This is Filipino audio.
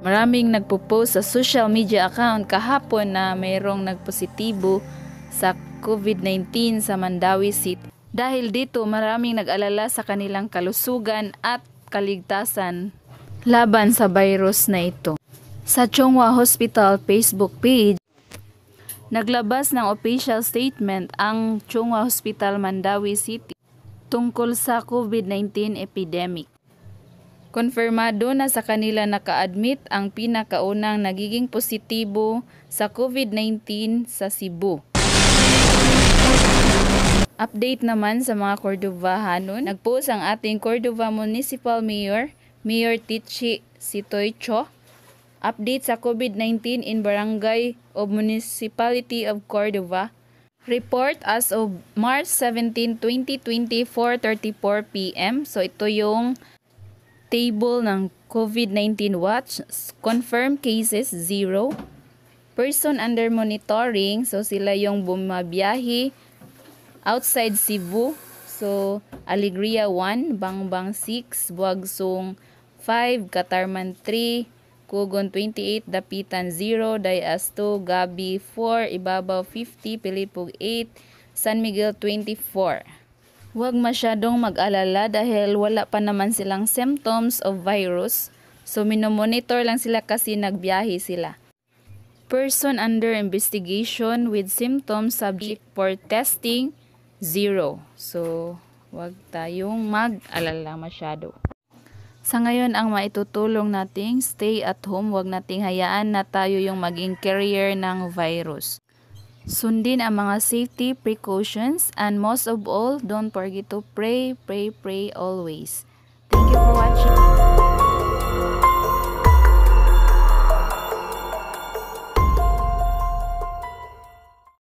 Maraming nagpo-post sa social media account kahapon na mayroong nagpositibo sa COVID-19 sa Mandawi City. Dahil dito maraming nag-alala sa kanilang kalusugan at kaligtasan laban sa virus na ito. Sa Chonghua Hospital Facebook page, naglabas ng official statement ang Chonghua Hospital Mandawi City tungkol sa COVID-19 epidemic. Konfirmado na sa kanila naka-admit ang pinakaunang nagiging positibo sa COVID-19 sa Cebu. Update naman sa mga Cordovahanon. Nagpost ang ating Cordova Municipal Mayor, Mayor Tichi Sitoycho. Update sa COVID-19 in Barangay of Municipality of Cordova. Report as of March 17, 2020, 4:34 p.m. So ito yung table ng COVID-19 watch. Confirmed cases 0. Person under monitoring, so sila yung bumabiyahe outside Cebu. So Alegria 1, Bangbang 6, Buagsong 5, Katarman 3, Kugon 28, Dapitan 0, Dayas 2, Gabi 4, Ibabaw 50, Pilipog 8, San Miguel 24. Huwag masyadong mag-alala dahil wala pa naman silang symptoms of virus. So minomonitor lang sila kasi nagbiyahe sila. Person under investigation with symptoms subject for testing 0. So huwag tayong mag-alala masyado. Sa ngayon ang maitutulong nating stay at home, huwag nating hayaan na tayo yung maging carrier ng virus. Sundin ang mga safety precautions and most of all, don't forget to pray always. Thank you for watching.